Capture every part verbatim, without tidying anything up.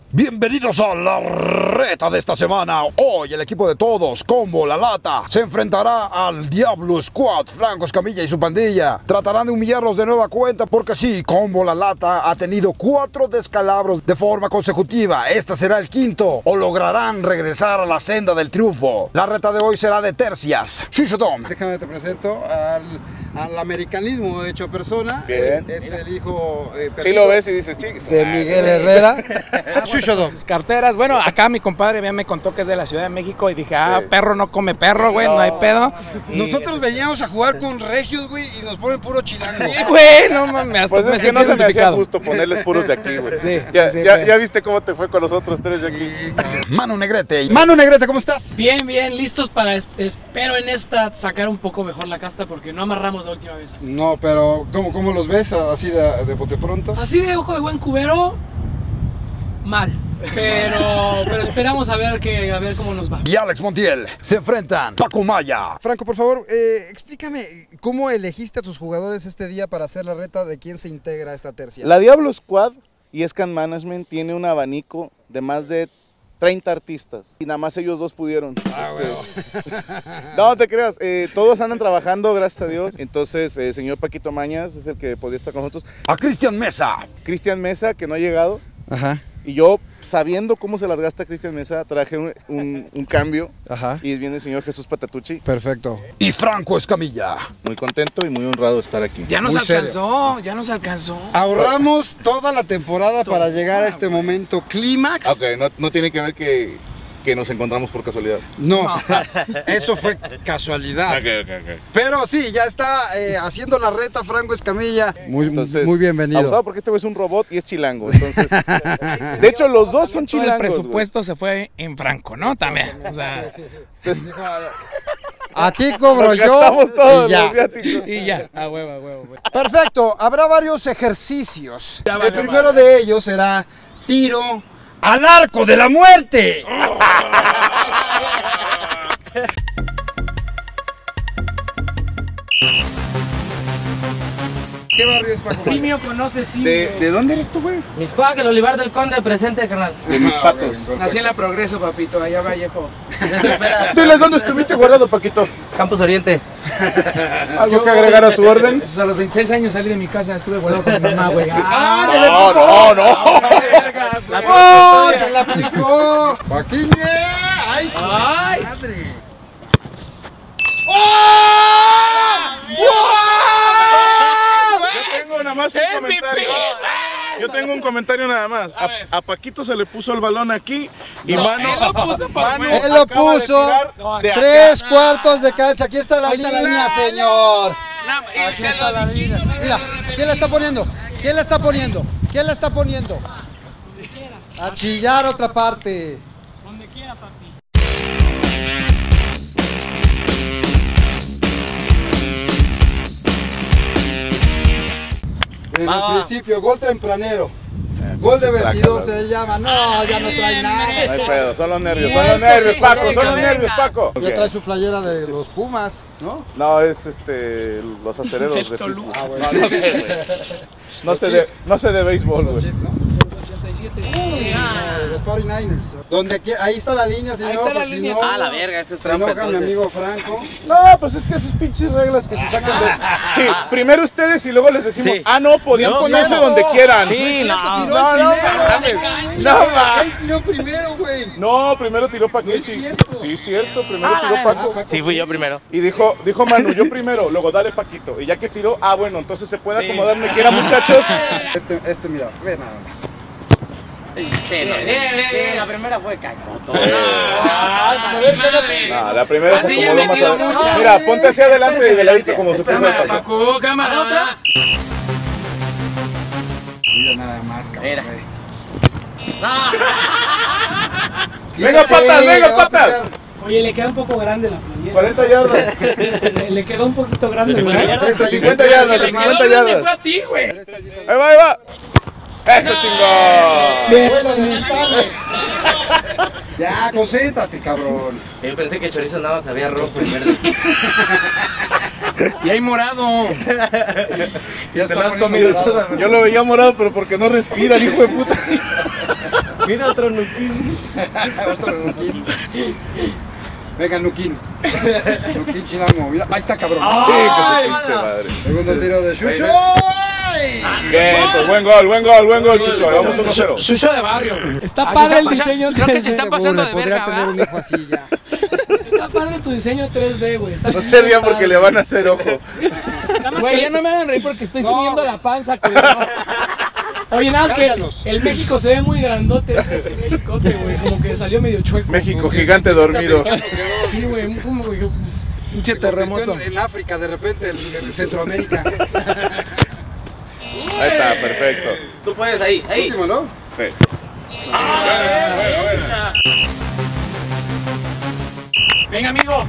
Bienvenidos a la reta de esta semana. Hoy el equipo de todos, Combo La Lata, se enfrentará al Diablo Squad, Franco Escamilla y su pandilla. Tratarán de humillarlos de nueva cuenta porque sí, Combo La Lata ha tenido cuatro descalabros de forma consecutiva. Este será el quinto, o lograrán regresar a la senda del triunfo. La reta de hoy será de tercias. Shishodom. Déjame te presento al, al americanismo hecho persona. Bien. Es el hijo eh, sí lo ves y dices, chicos. de Miguel Herrera. Sus carteras, bueno, acá mi compadre ya me contó que es de la Ciudad de México y dije, ah, Sí. perro no come perro, güey, no. no hay pedo. Y, Nosotros veníamos a jugar con regios, güey, y nos ponen puro chilango. Sí, güey, no mames, hasta Pues me es que no sentí se me hacía identificado. justo ponerles puros de aquí, güey. Sí, ya, sí, ya, güey. ya viste cómo te fue con los otros tres de aquí. Manu Negrete. Manu Negrete, ¿cómo estás? Bien, bien, listos para, este, espero en esta sacar un poco mejor la casta porque no amarramos la última vez. No, pero ¿cómo, cómo los ves así de, de bote pronto? Así de ojo de buen cubero, mal, pero, pero esperamos a ver, que, a ver cómo nos va. Y Alex Montiel se enfrentan Paco Maya. Franco, por favor, eh, explícame cómo elegiste a tus jugadores este día para hacer la reta de quién se integra a esta tercia. La Diablo Squad y Scan Management tiene un abanico de más de treinta artistas y nada más ellos dos pudieron. Ah, bueno. No te creas, eh, todos andan trabajando, gracias a Dios. Entonces, el eh, señor Paquito Mañas es el que podía estar con nosotros. A Cristian Mesa. Cristian Mesa, que no ha llegado. Ajá, Y yo, sabiendo cómo se las gasta Cristian Mesa, traje un, un, un cambio. ajá. Y viene el señor Jesús Patatucci. Perfecto. Y Franco Escamilla. Muy contento y muy honrado de estar aquí. Ya nos Muy alcanzó, ya nos alcanzó. Ahorramos toda la temporada para llegar a este momento clímax. Ok, no, no tiene que ver que, que nos encontramos por casualidad. No, eso fue casualidad. Ok, ok, ok. Pero sí, ya está eh, haciendo la reta Franco Escamilla. Muy, Entonces, muy bienvenido. abusado porque este güey es un robot y es chilango. Entonces, de hecho, los dos son Todo chilangos. el presupuesto se fue en Franco, ¿no? También, o sea, Entonces, Aquí cobro nos yo gastamos todos y ya. los viáticos. y ya, a huevo, a huevo, güey. Perfecto, habrá varios ejercicios. Ya El valió primero de ellos será tiro al arco de la muerte. ¿Qué barrio es, Paco? Simio conoce simio. ¿De, ¿De dónde eres tú, güey? Miscuac, el Olivar del Conde, presente, carnal. De mis patos. Nací en la Progreso, papito, allá Vallejo. Diles dónde estuviste guardado, Paquito. Campus Oriente. ¿Algo que agregar a su orden? Pues a los veintiséis años salí de mi casa, estuve guardado con mi mamá, güey. No, no, no. ¡Oh, te la aplicó! ¡Joaquín! ¡Ay, Ay. madre! Yo tengo nada más un comentario. Yo tengo un comentario nada más. A, a Paquito se le puso el balón aquí y Mano. Mano Él lo acaba de puso. tirar de acá. Tres cuartos de cancha. Aquí está la Ahí está la línea, línea. señor. Aquí está la línea. Mira, ¿quién la está poniendo? ¿Quién la está poniendo? ¿Quién la está poniendo? A chillar otra parte. Donde quiera, papi. Desde el principio, gol tempranero. Gol de vestidor se llama. No, ya no trae No hay nada. pedo, son los nervios, son los nervios, Paco, son los nervios, Paco. Ya trae su playera de los Pumas, ¿no? No, es este, los acereros de Del Pittsburgh. Toluca. No, no sé, güey. No sé de, no sé de béisbol, Los güey. Chiefs, ¿no? Los cuarenta y nueve ers. Donde qui- ahí está la línea, señor, está la porque si línea. no, Ah, la verga, ese es se trampa, enoja mi entonces. amigo Franco. No, pues es que sus pinches reglas que se sacan de... Sí, primero ustedes y luego les decimos, Sí. ah, no, podían No, ponerse cierto. donde quieran. No es cierto, no. tiró No, el no, primero. No, ma. Él tiró primero, güey. No, primero tiró No es Paquichi. cierto. Sí, cierto, primero Ah, tiró ah, Paco. Paco, Sí, fui yo primero. Y dijo, dijo Manu, yo primero, luego dale Paquito. Y ya que tiró, ah, bueno, entonces se puede acomodar donde quiera, muchachos. Este, este, mira, ve nada más. Sí, sí, la primera fue cacoto. A ver, quédate. No, la primera se Así ya acomodó me más quedo adelante. mucho. Mira, ponte hacia adelante y de ladito como se puso el Cámara, Paco. Paco, cámara. Mira nada más, cabrón. Mira. güey. Venga, Quítate, patas, venga, le va a patas. picar. Oye, le queda un poco grande la playera. cuarenta yardas. Le, le quedó un poquito grande. ¿verdad? cincuenta yardas, cincuenta yardas. Fue a ti, güey. Ahí va, ahí va. Eso, chingón. Vuelo de titanes. Ya, concéntrate, cabrón. Yo pensé que chorizo nada más había rojo y verde. Y hay morado. Ya Te lo has comido toda. Yo lo veía morado, pero porque no respira, el hijo de puta. Mira otro Nuquín. Otro Nuquín. Venga, Nuquín. Nuquín Chilango. Mira, ahí está, cabrón. ¡Ay! Pinche madre. Segundo tiro de Chucho. Bien, pues, buen gol, buen gol, buen gol, Chucho. Vamos uno cero. Chucho de barrio. Está Ah, padre se el está diseño pasando- creo que tres se D. está pasando de Podría verga, tener ¿verdad? un hijo así ya. Está padre tu diseño tres D, güey. Está No muy se ría porque padre. le van a hacer ojo. Nada más Güey, que- ya no me hagan reír porque estoy No. subiendo la panza, culero. Oye, nada más que Cállalos. el México se ve muy grandote, ese, ese Mexicote, güey. Como que salió medio chueco. México gigante dormido. Sí, güey. Como, güey. Pinche terremoto. En, en África, de repente, en, en Centroamérica. Ahí está, perfecto. Tú puedes ahí, ahí. Último, ¿no? Sí. Venga, amigo.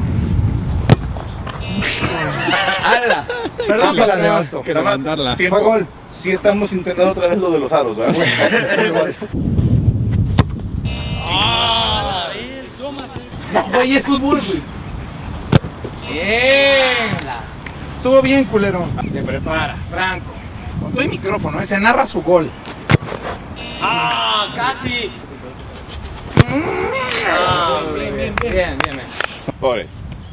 ¡Hala! Perdón, la levanto. Nada más, tiempo. Fue gol. Sí estamos intentando otra vez lo de los aros, ¿verdad? Güey, es fútbol, güey. Bien. Estuvo bien, culero. Se prepara, Franco. Con todo el micrófono, eh, se narra su gol. ¡Ah! ¡Casi! Bien, bien, bien. Bien, bien, bien. Pobres.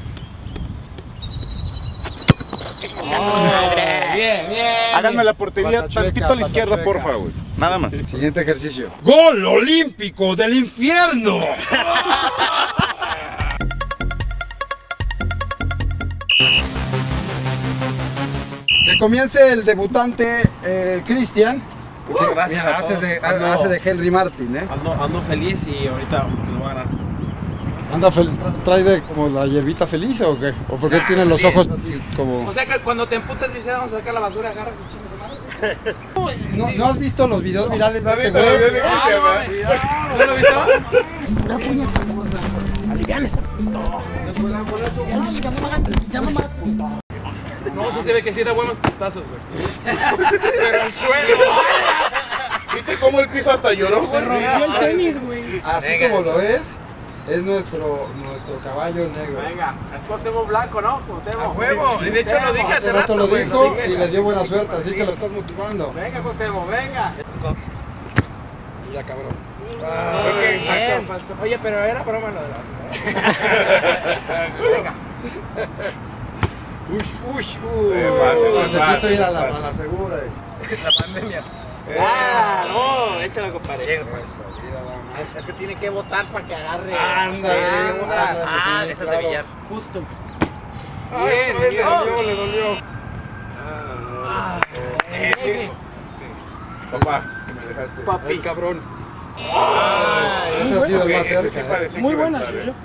Oh, bien, bien. Háganme la portería Pata chueca, tantito a la pata izquierda, chueca. porfa, güey. Nada más. Siguiente ejercicio. ¡Gol olímpico del infierno! Que comience el debutante eh, Cristian. Sí, gracias mira, a hace todos. de, Ando- hace de Henry Martin, ¿eh? Ando, ando feliz y ahorita lo voy a ganar. Anda fel- trae de como la hierbita feliz o qué? ¿O por qué tiene los ojos como? O sea que cuando te emputas dices, vamos a sacar la basura, agarras y chingas su madre. ¿No, ¿no has visto los videos virales de este Ahorita lo güey? veo, Ah, ¿no lo viste? No, sí se ve que sí da buenos putazos, güey. Pero el suelo. ¿Viste cómo el piso hasta lloró? Se rompió el tenis, güey. Así como lo ves, es nuestro, nuestro caballo negro. Venga, es Cuauhtémoc Blanco, ¿no? Cuauhtémoc. A huevo. Y de hecho lo dije Hace hace rato lo güey, dijo dije. y le dio buena suerte, así que lo estás motivando. Venga, Cuautémoc, venga. Mira, cabrón. Ok, Bien. faltó, faltó. Oye, pero era broma lo de la Venga. Uy, uy, uy. Eh, fácil, Se quiso fácil, ir a la, fácil. a la segura. la pandemia. Ah, no, échalo, compadre. Eso, mira nada más. Es, es que tiene que votar para que agarre. Ándale, Sí, tiene que votar. ándale, Ah, sí, esas claro. de billar. Justo. Ay, otra vez le dolió, le dolió. Ah, Sí, sí. Papá, que me dejaste. papi. Ay, cabrón. Ay, Ese ha sido el más Ese sí cerca. ¿eh? parece Muy que buena, va a entrar, Chucho.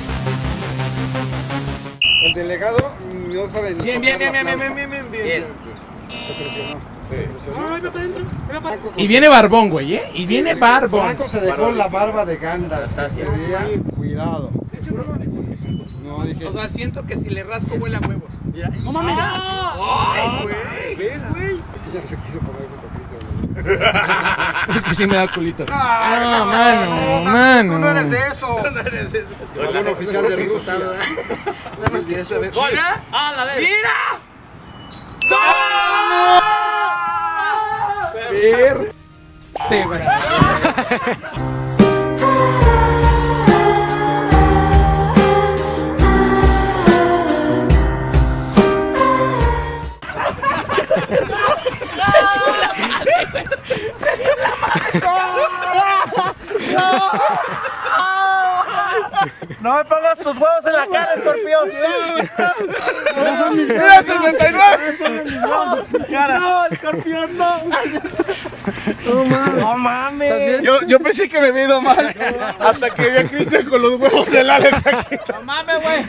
El delegado mm, no sabe ni Bien, bien, tocar bien, la bien, bien, flauta. bien, bien, bien. Bien. Se presionó. Sí. Se presionó. No, ahí va para adentro. Ahí va para Franco Y viene barbón, güey, ¿eh? Y viene barbón. Franco se dejó la barba de Gandalf este día. Cuidado. No, dije. O sea, siento que si le rasco huele a huevos. Mira, No mames. Ay, güey. ¿ves, güey? Es que ya no se quiso poner junto a Cristian. Es que sí me da culito. No, No, mano, mano. Tú no eres de eso. Balón oficial de Rusia. Nada más quería saber. ¡Gol! ¡Mira! ¡Ah, la vez! ¡Mira! Vértebra. ¡No me pongas tus huevos en la cara, escorpión! ¡Mira, sesenta y nueve! ¡No, escorpión, no! ¡No mames! Yo, yo pensé que me había ido mal hasta que vi a Cristian con los huevos del Alex aquí. ¡No mames, güey!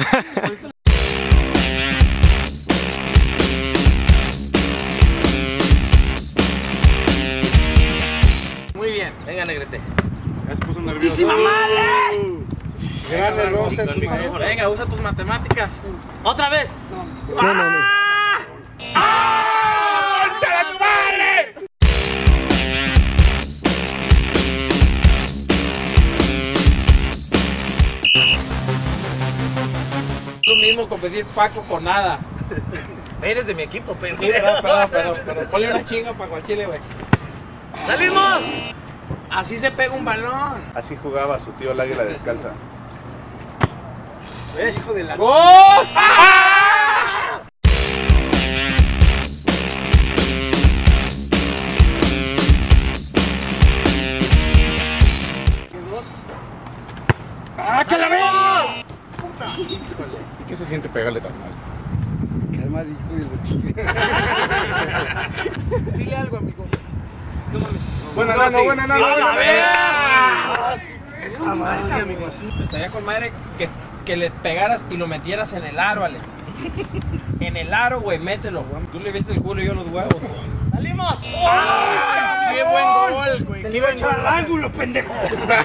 Muy bien. Venga, negrete. Ya se puso nervioso. ¡Putísima madre! Gran error en su maestro. Venga, usa tus matemáticas. ¡Otra vez! ¡Ah! ¡Concha de tu madre! Lo mismo competir Paco con nada. Eres de mi equipo, pensé. Sí, perdón, perdón, perdón, perdón. Ponle una chinga para Guachile, güey. ¡Salimos! Así se pega un balón. Así jugaba su tío el águila descalza. ¿Ves? Hijo de la ¡Gol! ¡Ah! ¡Ah, que la vea! ¿Y qué se siente pegarle tan mal? Calma, hijo de la chica. Dile algo, amigo. No mames. Bueno, no, no, bueno, no, no, no. Así, amigo, así. Estaría con madre que, que le pegaras y lo metieras en el aro, Ale. En el aro, güey, mételo. Tú le viste el culo y yo los huevos. ¡Salimos! ¡Oh! ¡Qué buen gol, güey! ¡Qué buen gol! ¡Al ángulo, pendejo!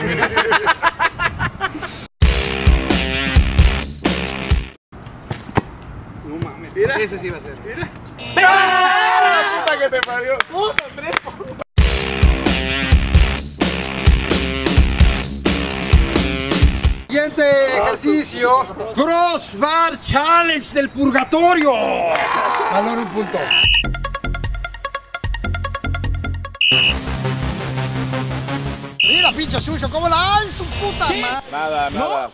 No mames. Mira. Ese sí va a ser. Mira. ¡Ah! ¡Puta que te parió! ¡Puta, tres! Siguiente ejercicio, Crossbar Challenge del Purgatorio. Valor un punto. Mira, pinche Chucho, ¿cómo la hay su puta madre? Nada, nada.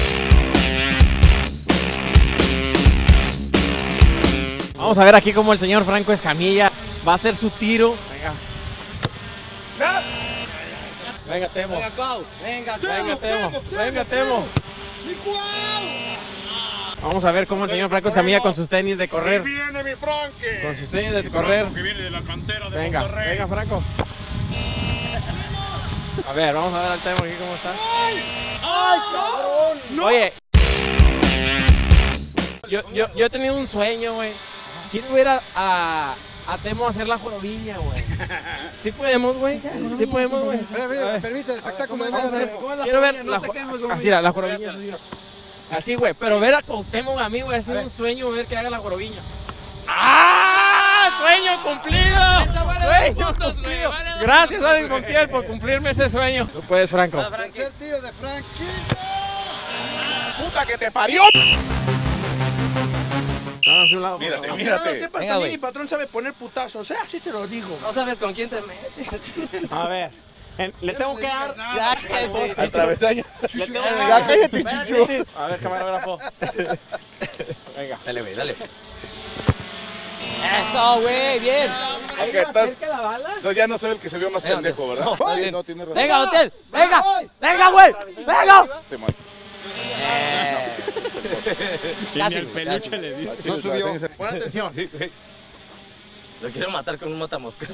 Vamos a ver aquí cómo el señor Franco Escamilla va a hacer su tiro. Venga. Venga, Temo. Venga, Venga, Temo. Venga, Temo. Vamos a ver cómo el señor Franco Escamilla con sus tenis de correr. Viene mi Franque. Con sus tenis de correr. Que viene de la cantera de Venga, Monterrey. venga, Franco. A ver, vamos a ver al Temo aquí cómo está. ¡Ay, cabrón! No. Oye, yo, yo, yo he tenido un sueño, güey. Quiero ver a, a, a Temo hacer la jorobiña, güey. ¿Sí podemos, güey? ¿Sí podemos, güey? Permite el espectáculo. Vamos a ver. Quiero ver la, así, la, la jorobiña. Así, güey. Pero ver a Cuauhtémoc a mí, güey, ha sido un sueño ver que haga la jorobiña. ¡Ah! ¡Sueño cumplido! ¡Sueño cumplido! Gracias, Alex Montiel, por cumplirme ese sueño. Tú puedes, Franco. Tercer tiro de Frankie. ¡Puta que te parió! Mírate, No mírate. sepas, Venga, también güey. mi patrón sabe poner putazos, o sea, así te lo digo. No sabes con quién te metes. A ver, en- le tengo que dar. Al travesaño. Le tengo Ya cállate, Chucho. A ver, camarógrafo. Venga. Dale, güey, dale. Eso, güey, bien. Ok, estás. ¿Cerca la bala? No, ya no soy el que se vio más pendejo, ¿verdad? No, Sí, no, tienes razón. Venga, Hotel, venga, venga, güey, venga. Sí, man. Casi, el peluche le dio. No subió. Pon atención. Lo quiero matar con un matamoscas.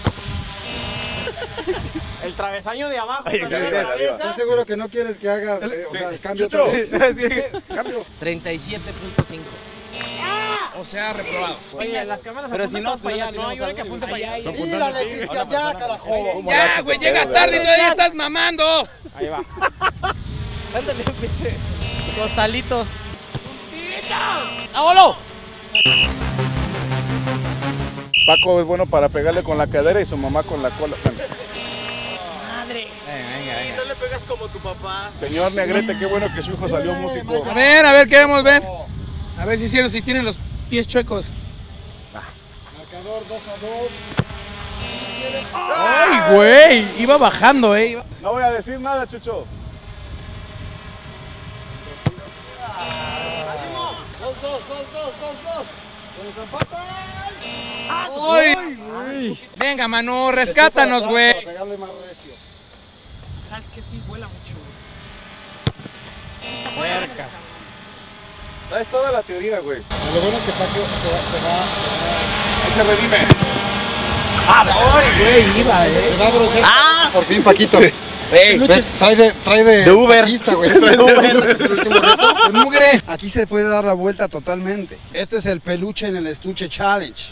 El travesaño de abajo. Oye, también de lo arriba. atraviesa. ¿Estás seguro que no quieres que hagas eh, o sea, el cambio Chucho. otra vez? Cambio. treinta y siete punto cinco. O sea, reprobado. Oye, las cámaras Pero si no, para pues ya allá, no hay una que tenemos apunte para allá. Mírale, Cristian, ya, carajo. Ya, güey, llegas tarde y todavía estás mamando. Ahí va. Ándale, pinche. Costalitos. ¡Vámonos! Paco es bueno para pegarle con la cadera y su mamá con la cola. Madre. No le pegas como tu papá. Señor Negrete, qué bueno que su hijo salió músico. A ver, a ver, queremos ver. A ver si hicieron, si tienen los pies chuecos. Marcador dos a dos. Ay, güey, iba bajando, eh. iba- No voy a decir nada, Chucho. Dos, dos, dos, dos, dos, dos. Con los empatan. Ay. Venga, Manu, rescátanos, güey. Para pegarle más recio. ¿Sabes qué? Sí, vuela mucho, güey. Cerca. Traes toda la teoría, güey. Lo bueno es que Paco se va, se va, Ahí se redime. Ay, güey, iba, eh. se va a grosero. ¡Ah! Por fin, Paquito. Ey, Ve, trae de, trae de, De Uber. taxista, güey. De Uber. El último reto. De mugre. Aquí se puede dar la vuelta totalmente. Este es el peluche en el estuche challenge.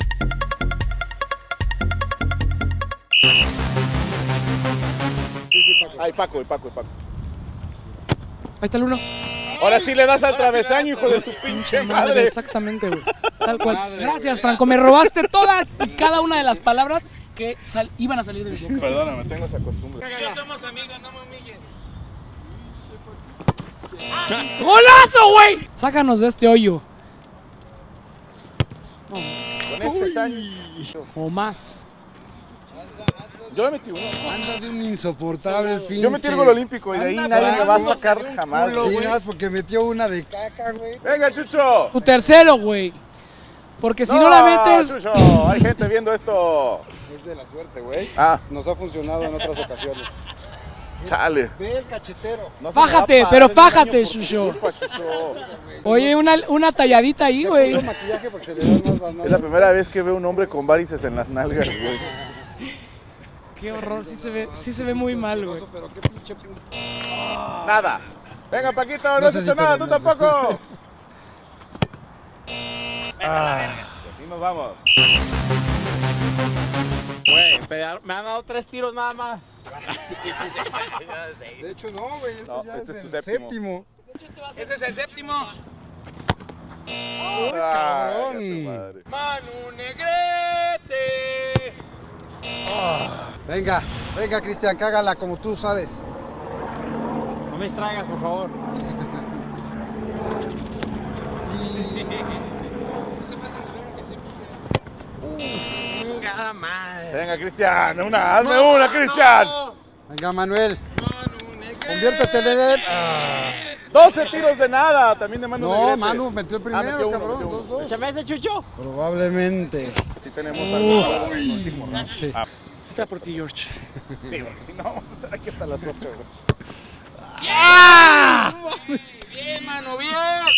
Ay, Paco, el Paco, el Paco. Ahí está el uno. Ahora sí le das al travesaño, hijo de tu pinche madre. Exactamente, güey. Tal cual. Gracias, Franco. Me robaste todas y cada una de las palabras que sal- iban a salir de mi boca. Perdóname, tengo esa costumbre. Somos amigos, no me humilles. ¡Golazo, güey! Sácanos de este hoyo. Con este saño. O más. Yo le metí uno. Anda de un insoportable el pinche. Yo metí el gol olímpico y de ahí nadie me va a sacar jamás. Sí, nada más porque metió una de caca, güey. Venga, Chucho. Tu tercero, güey. Porque si no, no la metes... Chucho, hay gente viendo esto. Es de la suerte, güey. Ah. Nos ha funcionado en otras ocasiones. Chale. Ve el cachetero. No Fájate, pero fájate, Chucho. Oye, una, una talladita ahí, güey. Maquillaje porque se le dan más las nalgas. Es la primera vez que veo un hombre con varices en las nalgas, güey. Qué horror, sí se ve, sí se ve muy mal, güey. Pero qué pinche punto. Nada. Venga, Paquito, no, No has sé hecho si nada, te tú lo mereces. tampoco. Ah, aquí nos vamos. Güey, me han dado tres tiros nada más. De hecho, no, güey. Este No, ya este es, es el tu séptimo. séptimo. Ese es el séptimo. ¡Uy, Ay, cabrón! tu madre. Manu Negrete. Venga, venga, Cristian, cágala como tú sabes. No me distraigas, por favor. Cada madre. Venga, Cristian, una, hazme una, Cristian. Venga, Manuel. Conviértete en el... Ah. doce tiros de nada, también de Manu No, Negrete. Manu metió el primero, Ah, metió uno, cabrón. metió uno. Dos, dos. Échame ese, Chucho. Probablemente. Sí tenemos algo para los últimos, ¿no? Sí. Ah, Está por ti, George. sí, porque si no vamos a estar aquí hasta las ocho, güey. Bien, mano, bien.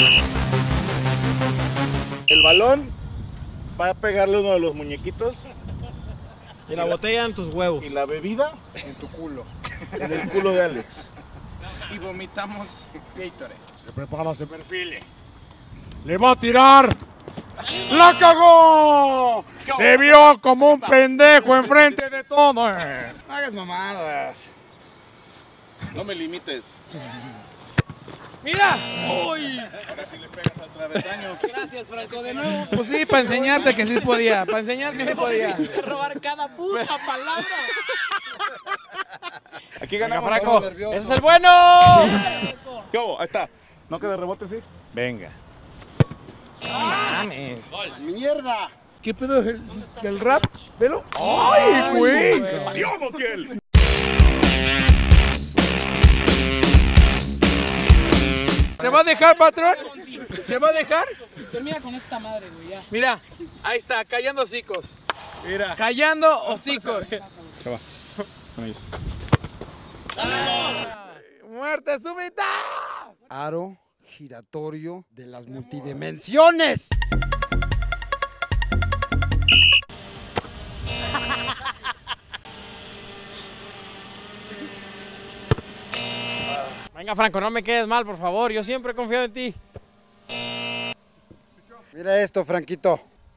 El balón va a pegarle uno de los muñequitos Y la botella en tus huevos. y la bebida En tu culo. en el culo de Alex. Y vomitamos Gatorade. Se prepara, se perfile. Le va a tirar. ¡La cagó! Se vio como un pendejo enfrente de todo. eh. No hagas mamadas. No me limites. ¡Mira! ¡Uy! Ahora sí le pegas al travesaño. Gracias, Franco, de nuevo. Pues sí, para enseñarte que sí podía. Para enseñar que sí podía. Robar cada puta palabra. Aquí ganamos. Franco, nervioso. ese es el bueno. ¿Qué hubo? Ahí está. ¿No queda rebote, sí? Venga. Mames. ¡Mierda! ¿Qué pedo del, del rap? ¿Velo? ¡Ay, güey! ¡Adiós, Montiel! ¿Se va a dejar, patrón? ¿Se va a dejar? Termina con esta madre, güey, ya. Mira, ahí está, callando hocicos. Mira. Callando hocicos. ¡Muerte súbita! Aro giratorio de las multidimensiones. Venga, Franco, no me quedes mal, por favor. Yo siempre he confiado en ti. Mira esto, Franquito.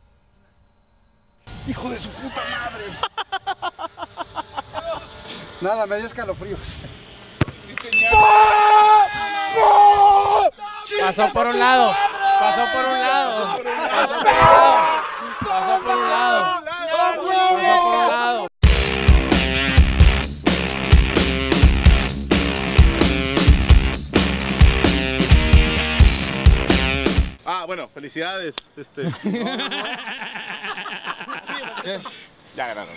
¡Hijo de su puta madre! Nada, me dio escalofríos. Pasó por un lado. Pasó por un lado. Pasó por un lado. Pasó por un lado. Pasó por un lado. Ah, bueno, felicidades. Este. ¿Qué? Ya ganaron.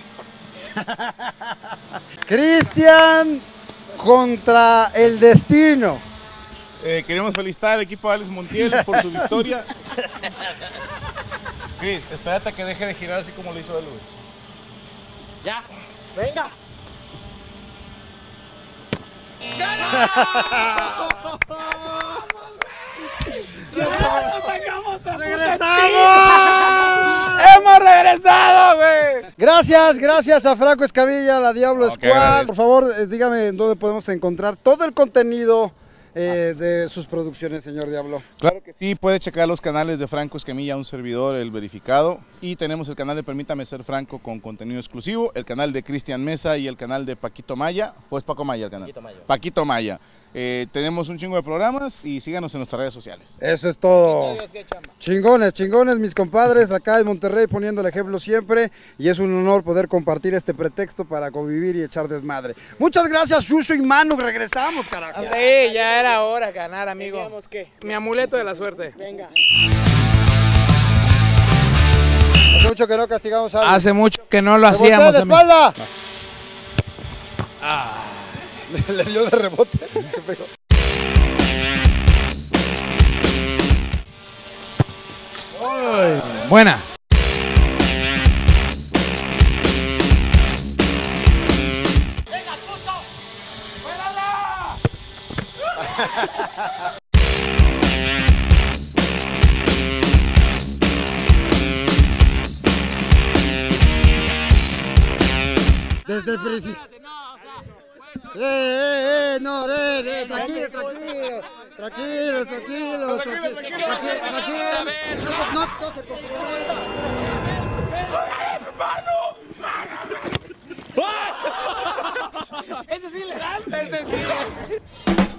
Cristian contra el destino. Eh, queremos felicitar al equipo de Alex Montiel por su victoria. Chris, espérate a que deje de girar así como lo hizo él, güey. Ya. Venga. ¡Hemos regresado, güey! Gracias, gracias a Franco Escamilla, la Diablo Ok, Squad. gracias. Por favor, eh, dígame en dónde podemos encontrar todo el contenido eh, de sus producciones, señor Diablo. Claro que sí, puede checar los canales de Franco Escamilla, un servidor, el verificado. Y tenemos el canal de Permítame Ser Franco con contenido exclusivo, el canal de Cristian Mesa y el canal de Paquito Maya. ¿O es Paco Maya el canal? Paquito Maya. Paquito Maya. Eh, tenemos un chingo de programas y síganos en nuestras redes sociales. Eso es todo. Chingones, chingones, mis compadres, acá en Monterrey poniendo el ejemplo siempre. Y es un honor poder compartir este pretexto para convivir y echar desmadre. Muchas gracias, Shusho y Manu. Regresamos, carajo. Sí, ya era hora ganar, amigo. Teníamos que. Mi amuleto de la suerte. Venga. Hace mucho que no castigamos a alguien. Hace mucho que no lo ¡Se voltea hacíamos, de amigo. espalda! Ah. Le dio de rebote. Qué feo. Uy, buena. ¡Venga, puto! ¡Fuérala! Desde el principio. Eh, eh, eh, no, eh, eh, tranquilo, tranquilo, tranquilos, tranquilos, tranquilos, tranquilos, tranquilos, no, no, no se comprometan. ¡Ese es ilegal! ¡Ese es ilegal!